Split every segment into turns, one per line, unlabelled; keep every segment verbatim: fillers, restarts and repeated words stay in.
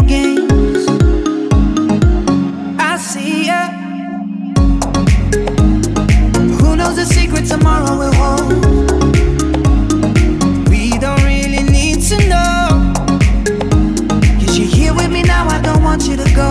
games. I see ya. Who knows the secret tomorrow will hold? We don't really need to know. Cause you're here with me now, I don't want you to go.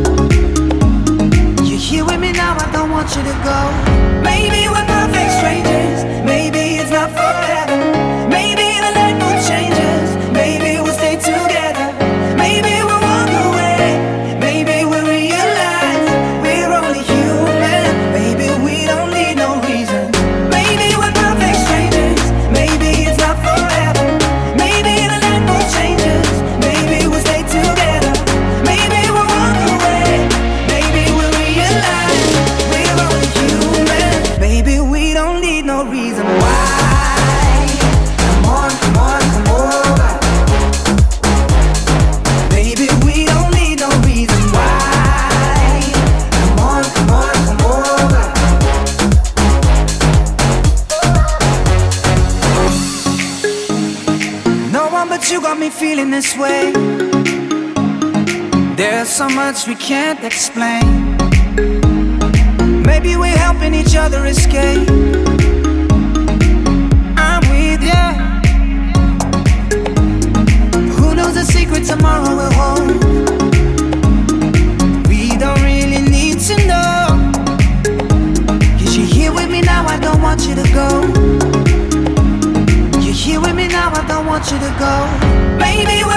You're here with me now, I don't want you to go. Maybe we're perfect strangers, maybe it's not forever. Maybe the night mood changes, maybe we'll stay together. Maybe we'll walk away, maybe we'll realize we're only human. Maybe we don't need no reason. Maybe we're perfect strangers, maybe it's not forever. Maybe the night mood changes, maybe we'll stay together. Maybe we'll walk away, maybe we'll realize we're only human. Maybe we don't need no reason why. Come on, come on, come over. Baby, we don't need no reason why. Come on, come on, come over. No one but you got me feeling this way. There's so much we can't explain. Maybe we're helping each other escape. I'm with ya. Who knows the secret tomorrow will hold? We don't really need to know. Cause you're here with me now, I don't want you to go. You're here with me now, I don't want you to go. Maybe